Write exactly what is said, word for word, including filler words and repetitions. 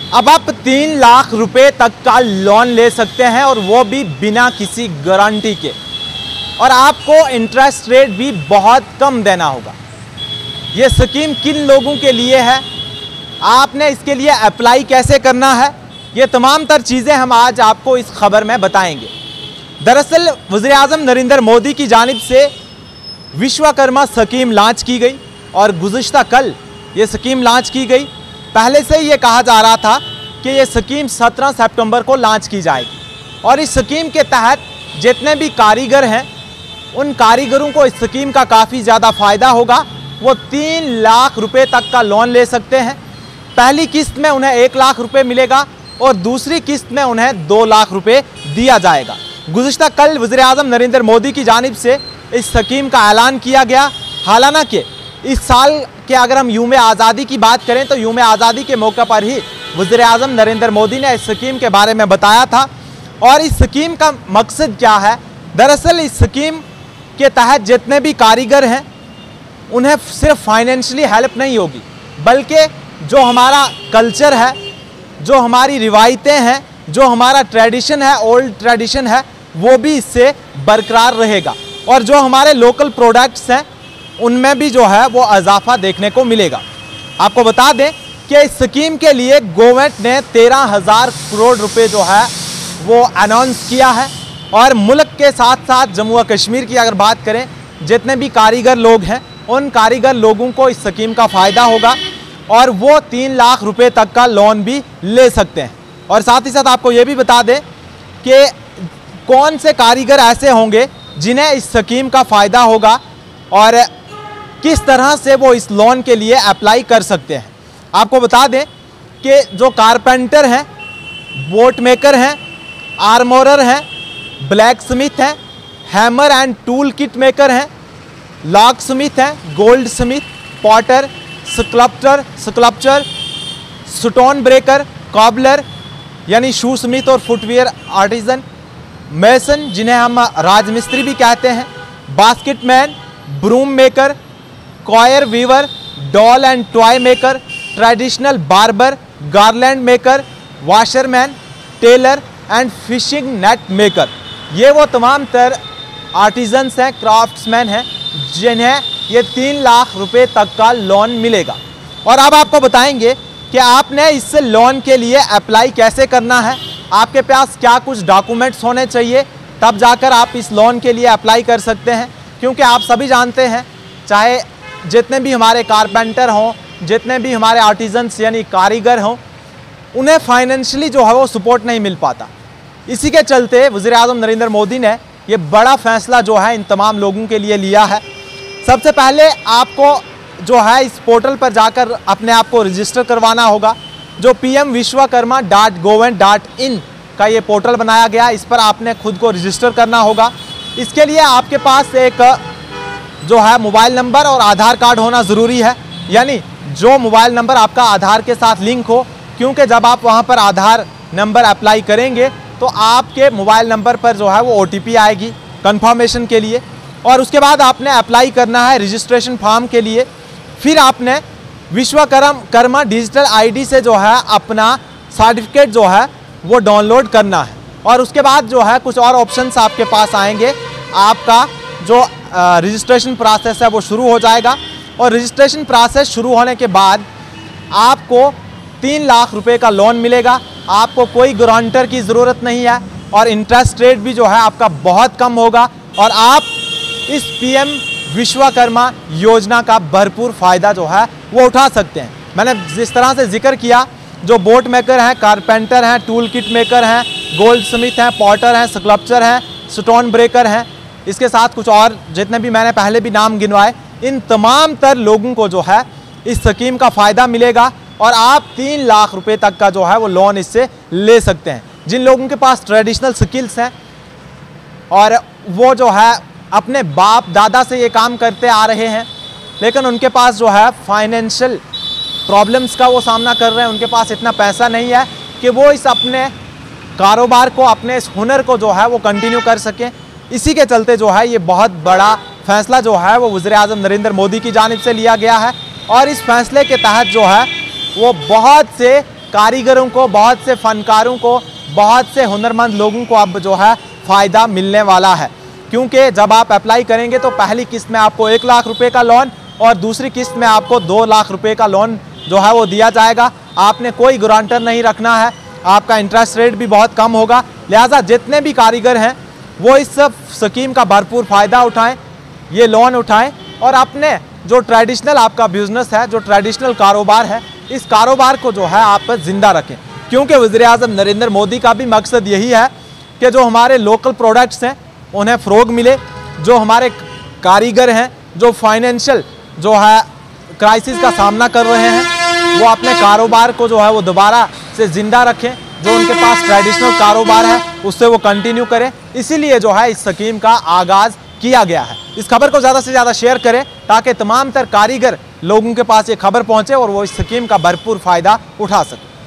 अब आप तीन लाख रुपए तक का लोन ले सकते हैं और वो भी बिना किसी गारंटी के, और आपको इंटरेस्ट रेट भी बहुत कम देना होगा। ये स्कीम किन लोगों के लिए है, आपने इसके लिए अप्लाई कैसे करना है, ये तमाम तर चीज़ें हम आज आपको इस खबर में बताएंगे। दरअसल वज़ीर आज़म नरेंद्र मोदी की जानिब से विश्वकर्मा स्कीम लॉन्च की गई और गुज़िश्ता कल ये स्कीम लॉन्च की गई। पहले से ये कहा जा रहा था कि ये स्कीम सत्रह सितंबर को लॉन्च की जाएगी और इस स्कीम के तहत जितने भी कारीगर हैं उन कारीगरों को इस स्कीम का काफ़ी ज़्यादा फ़ायदा होगा। वो तीन लाख रुपए तक का लोन ले सकते हैं। पहली किस्त में उन्हें एक लाख रुपए मिलेगा और दूसरी किस्त में उन्हें दो लाख रुपए दिया जाएगा। गुज़िश्ता कल वज़ीर आज़म नरेंद्र मोदी की जानिब से इस स्कीम का ऐलान किया गया। हालांकि इस साल के अगर हम यूम आज़ादी की बात करें तो यूम आज़ादी के मौके पर ही वज़ीर आज़म नरेंद्र मोदी ने इस स्कीम के बारे में बताया था। और इस स्कीम का मकसद क्या है, दरअसल इस स्कीम के तहत जितने भी कारीगर हैं उन्हें सिर्फ फाइनेंशियली हेल्प नहीं होगी, बल्कि जो हमारा कल्चर है, जो हमारी रिवायतें हैं, जो हमारा ट्रेडिशन है, ओल्ड ट्रेडिशन है, वो भी इससे बरकरार रहेगा और जो हमारे लोकल प्रोडक्ट्स हैं उनमें भी जो है वो इजाफा देखने को मिलेगा। आपको बता दें कि इस स्कीम के लिए गवर्नमेंट ने तेरह हज़ार करोड़ रुपए जो है वो अनाउंस किया है और मुल्क के साथ साथ जम्मू व कश्मीर की अगर बात करें, जितने भी कारीगर लोग हैं उन कारीगर लोगों को इस स्कीम का फ़ायदा होगा और वो तीन लाख रुपए तक का लोन भी ले सकते हैं। और साथ ही साथ आपको ये भी बता दें कि कौन से कारीगर ऐसे होंगे जिन्हें इस स्कीम का फ़ायदा होगा और किस तरह से वो इस लोन के लिए अप्लाई कर सकते हैं। आपको बता दें कि जो कारपेंटर हैं, बोट मेकर हैं, आर्मोरर हैं, ब्लैक स्मिथ हैं, hammer and tool kit maker हैं, लॉक स्मिथ हैं, goldsmith, potter, sculptor sculpture stone breaker, cobbler यानी शू स्मिथ और फुटवियर आर्टिजन, मेसन जिन्हें हम राजमिस्त्री भी कहते हैं, basket man, broom maker, coir weaver, doll and toy maker, traditional barber, garland maker, washerman, tailor and fishing net maker. ये वो तमाम तर आर्टिजन्स हैं, क्राफ्ट्समैन हैं जिन्हें ये तीन लाख रुपए तक का लोन मिलेगा। और अब आपको बताएंगे कि आपने इस लोन के लिए अप्लाई कैसे करना है, आपके पास क्या कुछ डॉक्यूमेंट्स होने चाहिए, तब जाकर आप इस लोन के लिए अप्लाई कर सकते हैं। क्योंकि आप सभी जानते हैं, चाहे जितने भी हमारे कारपेंटर हों, जितने भी हमारे आर्टिजन्स यानी कारीगर हों, उन्हें फाइनेंशियली जो है वो सपोर्ट नहीं मिल पाता। इसी के चलते वज़ीर आज़म नरेंद्र मोदी ने ये बड़ा फैसला जो है इन तमाम लोगों के लिए लिया है। सबसे पहले आपको जो है इस पोर्टल पर जाकर अपने आप को रजिस्टर करवाना होगा, जो P M Vishwakarma dot gov dot in का ये पोर्टल बनाया गया, इस पर आपने खुद को रजिस्टर करना होगा। इसके लिए आपके पास एक जो है मोबाइल नंबर और आधार कार्ड होना ज़रूरी है, यानी जो मोबाइल नंबर आपका आधार के साथ लिंक हो, क्योंकि जब आप वहाँ पर आधार नंबर अप्लाई करेंगे तो आपके मोबाइल नंबर पर जो है वो ओ टी पी आएगी कंफर्मेशन के लिए। और उसके बाद आपने अप्लाई करना है रजिस्ट्रेशन फॉर्म के लिए। फिर आपने विश्वकर्मा कर्मा डिजिटल आईडी से जो है अपना सर्टिफिकेट जो है वो डाउनलोड करना है और उसके बाद जो है कुछ और ऑप्शंस आपके पास आएंगे। आपका जो रजिस्ट्रेशन प्रोसेस है वो शुरू हो जाएगा और रजिस्ट्रेशन प्रोसेस शुरू होने के बाद आपको तीन लाख रुपए का लोन मिलेगा। आपको कोई गारंटर की ज़रूरत नहीं है और इंटरेस्ट रेट भी जो है आपका बहुत कम होगा और आप इस पी एम विश्वकर्मा योजना का भरपूर फ़ायदा जो है वो उठा सकते हैं। मैंने जिस तरह से जिक्र किया, जो बोट मेकर हैं, कारपेंटर हैं, टूल किट मेकर हैं, गोल्ड स्मिथ हैं, पॉटर हैं, स्कल्पचर हैं, स्टोन ब्रेकर हैं, इसके साथ कुछ और जितने भी मैंने पहले भी नाम गिनवाए, इन तमाम तर लोगों को जो है इस स्कीम का फ़ायदा मिलेगा और आप तीन लाख रुपए तक का जो है वो लोन इससे ले सकते हैं। जिन लोगों के पास ट्रेडिशनल स्किल्स हैं और वो जो है अपने बाप दादा से ये काम करते आ रहे हैं, लेकिन उनके पास जो है फाइनेंशियल प्रॉब्लम्स का वो सामना कर रहे हैं, उनके पास इतना पैसा नहीं है कि वो इस अपने कारोबार को, अपने इस हुनर को जो है वो कंटिन्यू कर सकें। इसी के चलते जो है ये बहुत बड़ा फैसला जो है वो वज़ीर आज़म नरेंद्र मोदी की जानिब से लिया गया है और इस फैसले के तहत जो है वो बहुत से कारीगरों को, बहुत से फनकारों को, बहुत से हुनरमंद लोगों को अब जो है फ़ायदा मिलने वाला है। क्योंकि जब आप अप्लाई करेंगे तो पहली किस्त में आपको एक लाख रुपए का लोन और दूसरी किस्त में आपको दो लाख रुपए का लोन जो है वो दिया जाएगा। आपने कोई गारंटर नहीं रखना है, आपका इंटरेस्ट रेट भी बहुत कम होगा। लिहाजा जितने भी कारीगर हैं वो इस स्कीम का भरपूर फ़ायदा उठाएं, ये लोन उठाएं और अपने जो ट्रेडिशनल आपका बिजनेस है, जो ट्रेडिशनल कारोबार है, इस कारोबार को जो है आप ज़िंदा रखें। क्योंकि वज़ीर-ए-आज़म नरेंद्र मोदी का भी मकसद यही है कि जो हमारे लोकल प्रोडक्ट्स हैं उन्हें फ़रोग मिले, जो हमारे कारीगर हैं जो फाइनेंशियल जो है क्राइसिस का सामना कर रहे हैं वो अपने कारोबार को जो है वो दोबारा से ज़िंदा रखें, जो उनके पास ट्रेडिशनल कारोबार है उससे वो कंटिन्यू करें। इसीलिए जो है इस स्कीम का आगाज़ किया गया है। इस खबर को ज़्यादा से ज़्यादा शेयर करें ताकि तमाम तर कारीगर लोगों के पास ये खबर पहुँचे और वो इस स्कीम का भरपूर फ़ायदा उठा सकें।